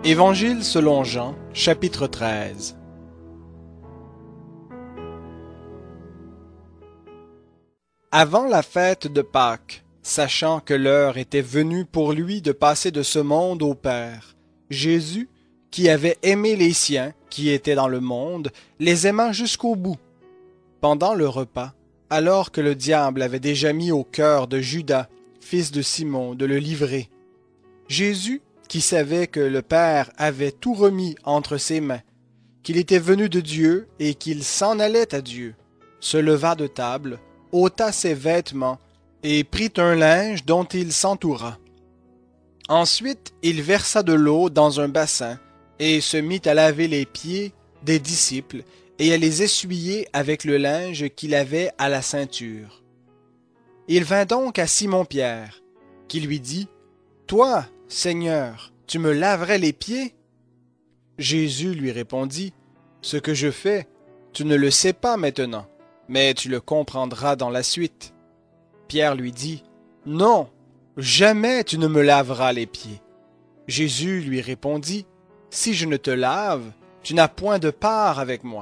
Évangile selon Jean, chapitre 13. Avant la fête de Pâques, sachant que l'heure était venue pour lui de passer de ce monde au Père, Jésus, qui avait aimé les siens, qui étaient dans le monde, les aima jusqu'au bout. Pendant le repas, alors que le diable avait déjà mis au cœur de Judas, fils de Simon, de le livrer, Jésus, qui savait que le Père avait tout remis entre ses mains, qu'il était venu de Dieu et qu'il s'en allait à Dieu, se leva de table, ôta ses vêtements et prit un linge dont il s'entoura. Ensuite, il versa de l'eau dans un bassin et se mit à laver les pieds des disciples et à les essuyer avec le linge qu'il avait à la ceinture. Il vint donc à Simon-Pierre, qui lui dit, « Toi, Seigneur, tu me laverais les pieds? » Jésus lui répondit, « Ce que je fais, tu ne le sais pas maintenant, mais tu le comprendras dans la suite. » Pierre lui dit, « Non, jamais tu ne me laveras les pieds. » Jésus lui répondit, « Si je ne te lave, tu n'as point de part avec moi. »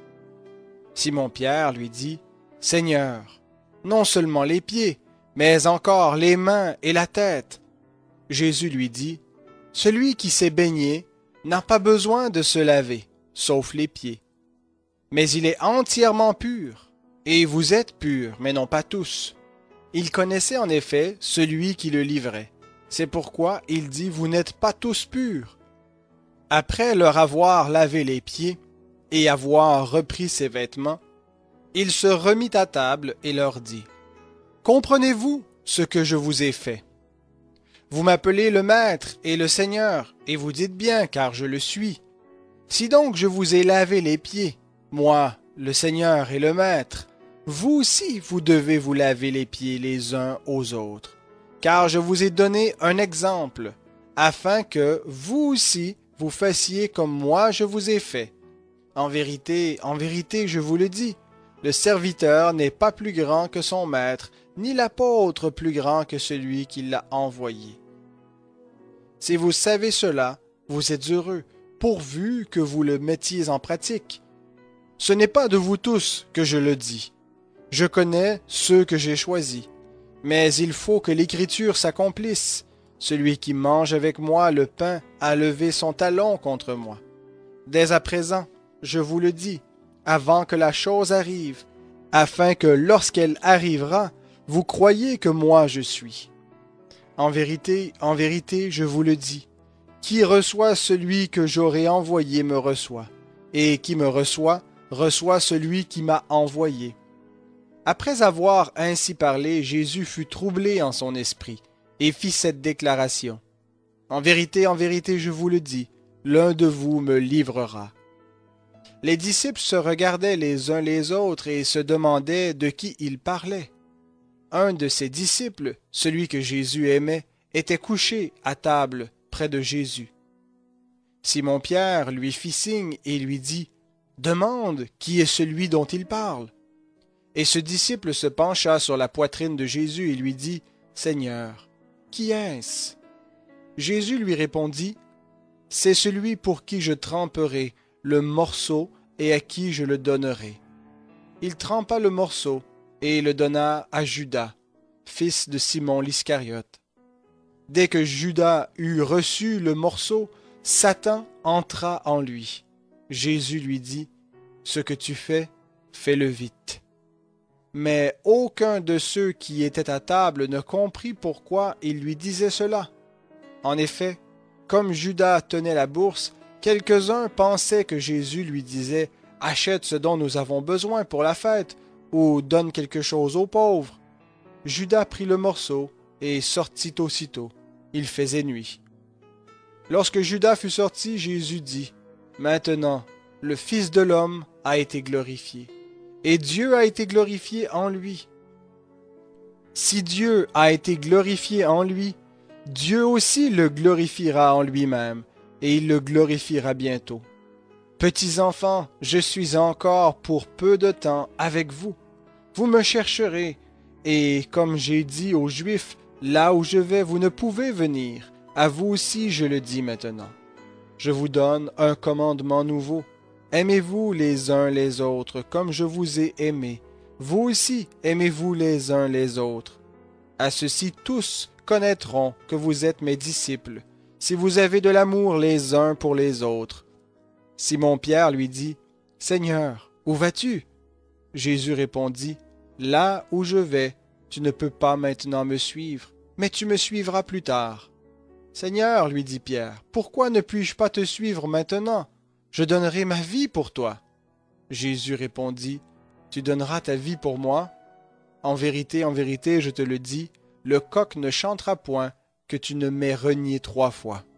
Simon-Pierre lui dit, « Seigneur, non seulement les pieds, mais encore les mains et la tête. » Jésus lui dit, « Celui qui s'est baigné n'a pas besoin de se laver, sauf les pieds. Mais il est entièrement pur, et vous êtes purs, mais non pas tous. » Il connaissait en effet celui qui le livrait. C'est pourquoi il dit, « Vous n'êtes pas tous purs. » Après leur avoir lavé les pieds et avoir repris ses vêtements, il se remit à table et leur dit, « Comprenez-vous ce que je vous ai fait? Vous m'appelez le Maître et le Seigneur, et vous dites bien, car je le suis. Si donc je vous ai lavé les pieds, moi, le Seigneur et le Maître, vous aussi vous devez vous laver les pieds les uns aux autres, car je vous ai donné un exemple, afin que vous aussi vous fassiez comme moi je vous ai fait. En vérité, je vous le dis, le serviteur n'est pas plus grand que son maître, ni l'apôtre plus grand que celui qui l'a envoyé. Si vous savez cela, vous êtes heureux, pourvu que vous le mettiez en pratique. Ce n'est pas de vous tous que je le dis. Je connais ceux que j'ai choisis. Mais il faut que l'Écriture s'accomplisse. Celui qui mange avec moi le pain a levé son talon contre moi. Dès à présent, je vous le dis, avant que la chose arrive, afin que lorsqu'elle arrivera, vous croyiez que moi je suis. En vérité, je vous le dis, qui reçoit celui que j'aurai envoyé me reçoit, et qui me reçoit, reçoit celui qui m'a envoyé. » Après avoir ainsi parlé, Jésus fut troublé en son esprit, et fit cette déclaration. « En vérité, je vous le dis, l'un de vous me livrera. » Les disciples se regardaient les uns les autres et se demandaient de qui il parlait. Un de ses disciples, celui que Jésus aimait, était couché à table près de Jésus. Simon-Pierre lui fit signe et lui dit, « Demande qui est celui dont il parle. » Et ce disciple se pencha sur la poitrine de Jésus et lui dit, « Seigneur, qui est-ce? » Jésus lui répondit, « C'est celui pour qui je tremperai le morceau et à qui je le donnerai. » Il trempa le morceau et le donna à Judas, fils de Simon l'Iscariote. Dès que Judas eut reçu le morceau, Satan entra en lui. Jésus lui dit, « Ce que tu fais, fais-le vite. » Mais aucun de ceux qui étaient à table ne comprit pourquoi il lui disait cela. En effet, comme Judas tenait la bourse, quelques-uns pensaient que Jésus lui disait « Achète ce dont nous avons besoin pour la fête » ou « Donne quelque chose aux pauvres. » Judas prit le morceau et sortit aussitôt. Il faisait nuit. Lorsque Judas fut sorti, Jésus dit, « Maintenant, le Fils de l'homme a été glorifié, et Dieu a été glorifié en lui. Si Dieu a été glorifié en lui, Dieu aussi le glorifiera en lui-même, et il le glorifiera bientôt. Petits enfants, je suis encore pour peu de temps avec vous. Vous me chercherez, et comme j'ai dit aux Juifs, là où je vais, vous ne pouvez venir. À vous aussi je le dis maintenant. Je vous donne un commandement nouveau. Aimez-vous les uns les autres comme je vous ai aimé. Vous aussi, aimez-vous les uns les autres. À ceci tous connaîtront que vous êtes mes disciples, si vous avez de l'amour les uns pour les autres. Simon-Pierre lui dit, Seigneur, où vas-tu? Jésus répondit, Là où je vais, tu ne peux pas maintenant me suivre, mais tu me suivras plus tard. Seigneur, lui dit Pierre, pourquoi ne puis-je pas te suivre maintenant? Je donnerai ma vie pour toi. Jésus répondit, Tu donneras ta vie pour moi? En vérité, je te le dis, le coq ne chantera point que tu ne m'aies renié 3 fois.